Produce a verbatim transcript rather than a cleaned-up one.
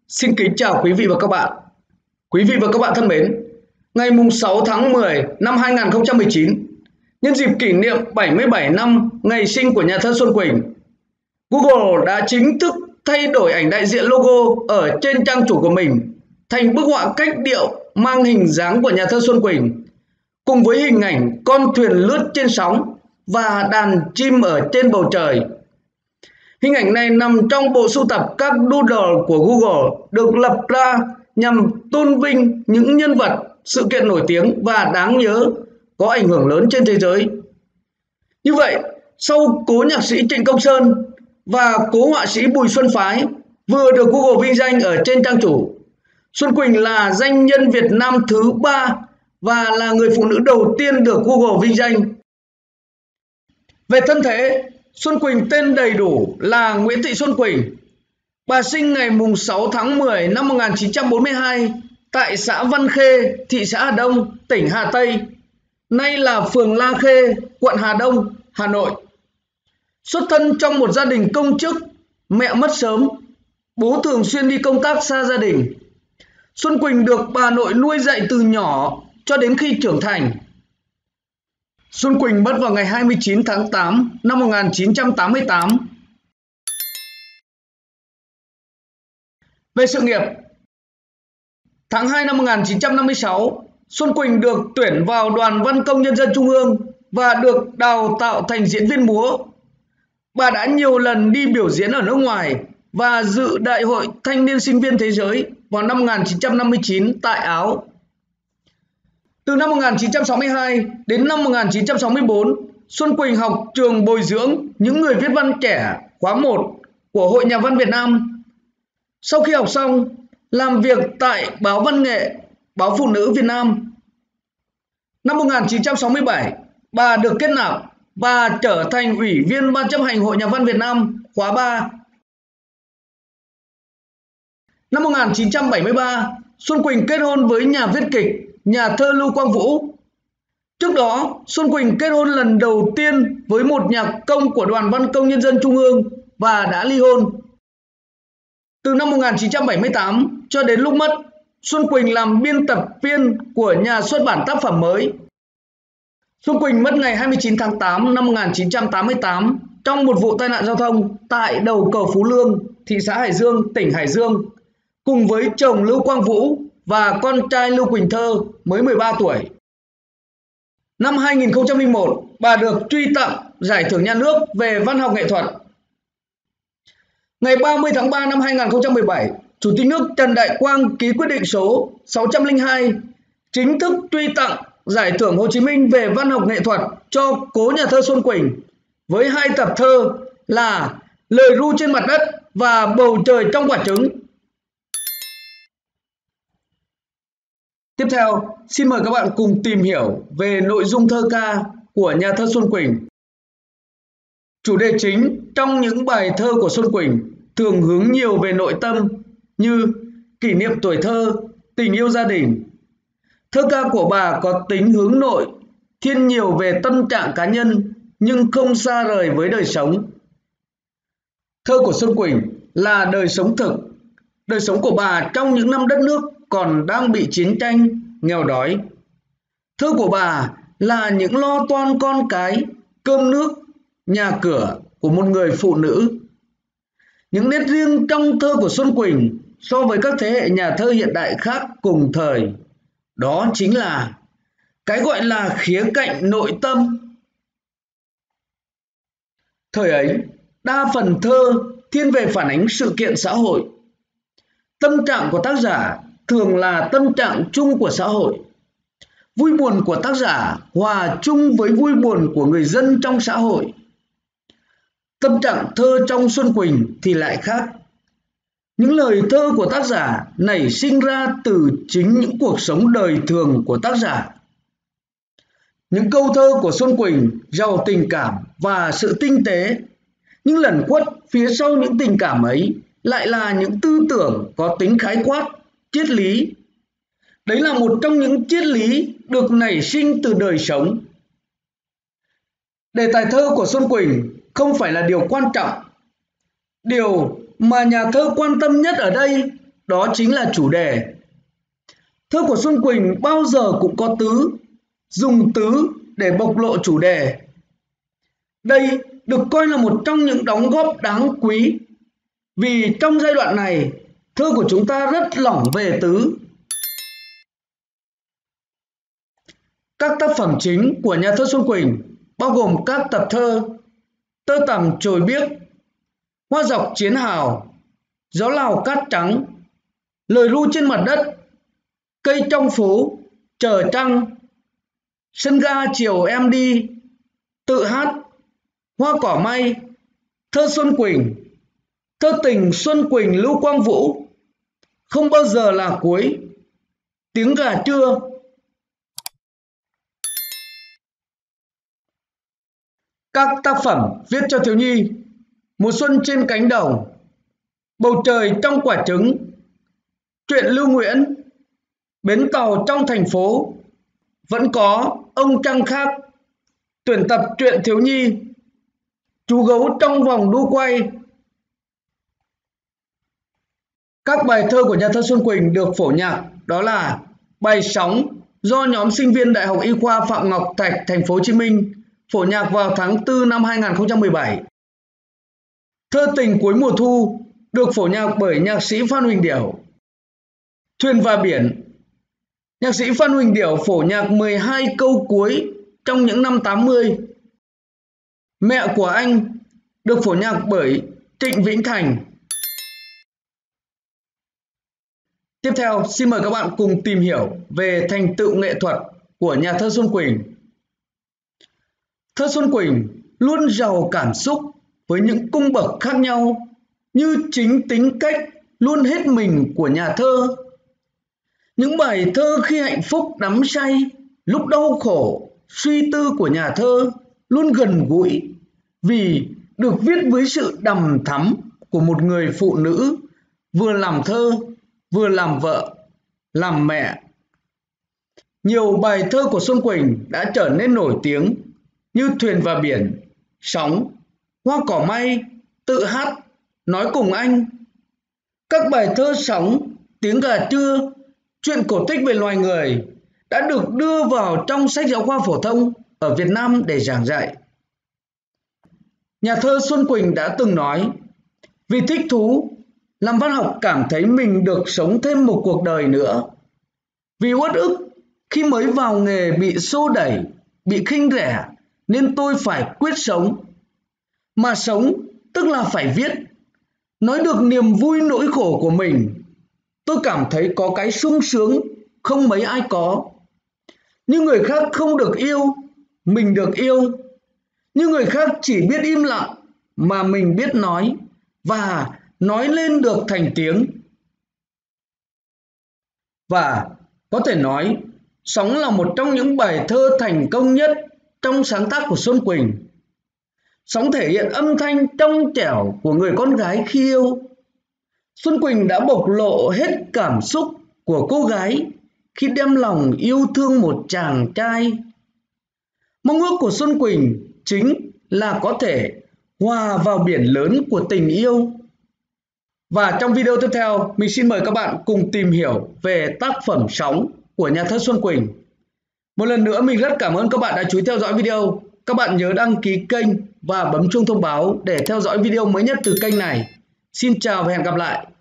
Xin kính chào quý vị và các bạn. Quý vị và các bạn thân mến, ngày sáu tháng mười năm hai nghìn không trăm mười chín, nhân dịp kỷ niệm bảy mươi bảy năm ngày sinh của nhà thơ Xuân Quỳnh, Google đã chính thức thay đổi ảnh đại diện logo ở trên trang chủ của mình thành bức họa cách điệu mang hình dáng của nhà thơ Xuân Quỳnh, cùng với hình ảnh con thuyền lướt trên sóng và đàn chim ở trên bầu trời. Hình ảnh này nằm trong bộ sưu tập các doodle của Google được lập ra nhằm tôn vinh những nhân vật, sự kiện nổi tiếng và đáng nhớ có ảnh hưởng lớn trên thế giới. Như vậy, sau cố nhạc sĩ Trịnh Công Sơn và cố họa sĩ Bùi Xuân Phái vừa được Google vinh danh ở trên trang chủ, Xuân Quỳnh là danh nhân Việt Nam thứ ba và là người phụ nữ đầu tiên được Google vinh danh. Về thân thế, Xuân Quỳnh tên đầy đủ là Nguyễn Thị Xuân Quỳnh. Bà sinh ngày sáu tháng mười năm một nghìn chín trăm bốn mươi hai tại xã Văn Khê, thị xã Hà Đông, tỉnh Hà Tây, nay là phường La Khê, quận Hà Đông, Hà Nội. Xuất thân trong một gia đình công chức, mẹ mất sớm, bố thường xuyên đi công tác xa gia đình. Xuân Quỳnh được bà nội nuôi dạy từ nhỏ cho đến khi trưởng thành. Xuân Quỳnh mất vào ngày hai mươi chín tháng tám năm một nghìn chín trăm tám mươi tám. Về sự nghiệp, tháng hai năm một nghìn chín trăm năm mươi sáu, Xuân Quỳnh được tuyển vào Đoàn Văn công Nhân dân Trung ương và được đào tạo thành diễn viên múa. Bà đã nhiều lần đi biểu diễn ở nước ngoài và dự Đại hội Thanh niên Sinh viên Thế giới vào năm một nghìn chín trăm năm mươi chín tại Áo. Từ năm một nghìn chín trăm sáu mươi hai đến năm một nghìn chín trăm sáu mươi tư, Xuân Quỳnh học trường bồi dưỡng những người viết văn trẻ khóa một của Hội Nhà văn Việt Nam. Sau khi học xong, làm việc tại báo Văn nghệ, báo Phụ nữ Việt Nam. Năm một nghìn chín trăm sáu mươi bảy, bà được kết nạp và trở thành Ủy viên Ban chấp hành Hội Nhà văn Việt Nam khóa ba. Năm một nghìn chín trăm bảy mươi ba, Xuân Quỳnh kết hôn với nhà viết kịch, nhà thơ Lưu Quang Vũ. Trước đó, Xuân Quỳnh kết hôn lần đầu tiên với một nhạc công của Đoàn Văn công Nhân dân Trung ương và đã ly hôn. Từ năm một nghìn chín trăm bảy mươi tám cho đến lúc mất, Xuân Quỳnh làm biên tập viên của nhà xuất bản tác phẩm mới. Xuân Quỳnh mất ngày hai mươi chín tháng tám năm một nghìn chín trăm tám mươi tám trong một vụ tai nạn giao thông tại đầu cầu Phú Lương, thị xã Hải Dương, tỉnh Hải Dương, cùng với chồng Lưu Quang Vũ và con trai Lưu Quỳnh Thơ mới mười ba tuổi. Năm hai nghìn không trăm lẻ một, bà được truy tặng Giải thưởng Nhà nước về văn học nghệ thuật. Ngày ba mươi tháng ba năm hai nghìn không trăm mười bảy, Chủ tịch nước Trần Đại Quang ký quyết định số sáu trăm lẻ hai chính thức truy tặng Giải thưởng Hồ Chí Minh về văn học nghệ thuật cho cố nhà thơ Xuân Quỳnh với hai tập thơ là Lời ru trên mặt đất và Bầu trời trong quả trứng. Tiếp theo, xin mời các bạn cùng tìm hiểu về nội dung thơ ca của nhà thơ Xuân Quỳnh. Chủ đề chính trong những bài thơ của Xuân Quỳnh thường hướng nhiều về nội tâm như kỷ niệm tuổi thơ, tình yêu gia đình. Thơ ca của bà có tính hướng nội, thiên nhiều về tâm trạng cá nhân nhưng không xa rời với đời sống. Thơ của Xuân Quỳnh là đời sống thực, đời sống của bà trong những năm đất nước còn đang bị chiến tranh, nghèo đói. Thơ của bà là những lo toan con cái, cơm nước, nhà cửa của một người phụ nữ. Những nét riêng trong thơ của Xuân Quỳnh so với các thế hệ nhà thơ hiện đại khác cùng thời, đó chính là cái gọi là khía cạnh nội tâm. Thời ấy, đa phần thơ thiên về phản ánh sự kiện xã hội. Tâm trạng của tác giả thường là tâm trạng chung của xã hội. Vui buồn của tác giả hòa chung với vui buồn của người dân trong xã hội. Tâm trạng thơ trong Xuân Quỳnh thì lại khác. Những lời thơ của tác giả nảy sinh ra từ chính những cuộc sống đời thường của tác giả. Những câu thơ của Xuân Quỳnh giàu tình cảm và sự tinh tế, nhưng lẩn khuất phía sau những tình cảm ấy lại là những tư tưởng có tính khái quát, triết lý. Đấy là một trong những triết lý được nảy sinh từ đời sống. Đề tài thơ của Xuân Quỳnh không phải là điều quan trọng. Điều mà nhà thơ quan tâm nhất ở đây đó chính là chủ đề. Thơ của Xuân Quỳnh bao giờ cũng có tứ, dùng tứ để bộc lộ chủ đề. Đây được coi là một trong những đóng góp đáng quý, vì trong giai đoạn này, thơ của chúng ta rất lỏng về tứ. Các tác phẩm chính của nhà thơ Xuân Quỳnh bao gồm các tập thơ Tơ tằm chồi biếc, Hoa dọc chiến hào, Gió Lào cát trắng, Lời ru trên mặt đất, Cây trong phố, Chờ trăng, Sân ga chiều em đi, Tự hát, Hoa cỏ may, Thơ Xuân Quỳnh, Thơ tình Xuân Quỳnh Lưu Quang Vũ, Không bao giờ là cuối, Tiếng gà trưa. Các tác phẩm viết cho thiếu nhi: Mùa xuân trên cánh đồng, Bầu trời trong quả trứng, Truyện Lưu Nguyễn, Bến tàu trong thành phố, Vẫn có ông trăng khác, Tuyển tập truyện thiếu nhi, Chú gấu trong vòng đu quay. Các bài thơ của nhà thơ Xuân Quỳnh được phổ nhạc đó là bài Sóng do nhóm sinh viên Đại học Y khoa Phạm Ngọc Thạch, thành phố Hồ Chí Minh phổ nhạc vào tháng tư năm hai nghìn không trăm mười bảy. Thơ tình cuối mùa thu được phổ nhạc bởi nhạc sĩ Phan Huỳnh Điểu. Thuyền và biển, nhạc sĩ Phan Huỳnh Điểu phổ nhạc mười hai câu cuối trong những năm tám mươi. Mẹ của anh được phổ nhạc bởi Trịnh Vĩnh Thành. Tiếp theo, xin mời các bạn cùng tìm hiểu về thành tựu nghệ thuật của nhà thơ Xuân Quỳnh. Thơ Xuân Quỳnh luôn giàu cảm xúc với những cung bậc khác nhau, như chính tính cách luôn hết mình của nhà thơ. Những bài thơ khi hạnh phúc đắm say, lúc đau khổ, suy tư của nhà thơ luôn gần gũi, vì được viết với sự đằm thắm của một người phụ nữ vừa làm thơ, vừa làm vợ, làm mẹ. Nhiều bài thơ của Xuân Quỳnh đã trở nên nổi tiếng như Thuyền và biển, Sóng, Hoa cỏ may, Tự hát, Nói cùng anh. Các bài thơ Sóng, Tiếng gà trưa, Chuyện cổ tích về loài người đã được đưa vào trong sách giáo khoa phổ thông ở Việt Nam để giảng dạy. Nhà thơ Xuân Quỳnh đã từng nói: vì thích thú, làm văn học cảm thấy mình được sống thêm một cuộc đời nữa. Vì uất ức khi mới vào nghề bị xô đẩy, bị khinh rẻ, nên tôi phải quyết sống. Mà sống tức là phải viết, nói được niềm vui nỗi khổ của mình. Tôi cảm thấy có cái sung sướng không mấy ai có. Như người khác không được yêu, mình được yêu. Như người khác chỉ biết im lặng, mà mình biết nói, và nói lên được thành tiếng. Và có thể nói, Sóng là một trong những bài thơ thành công nhất trong sáng tác của Xuân Quỳnh. Sóng thể hiện âm thanh trong trẻo của người con gái khi yêu. Xuân Quỳnh đã bộc lộ hết cảm xúc của cô gái khi đem lòng yêu thương một chàng trai. Mong ước của Xuân Quỳnh chính là có thể hòa vào biển lớn của tình yêu. Và trong video tiếp theo, mình xin mời các bạn cùng tìm hiểu về tác phẩm Sóng của nhà thơ Xuân Quỳnh. Một lần nữa mình rất cảm ơn các bạn đã chú ý theo dõi video. Các bạn nhớ đăng ký kênh và bấm chuông thông báo để theo dõi video mới nhất từ kênh này. Xin chào và hẹn gặp lại.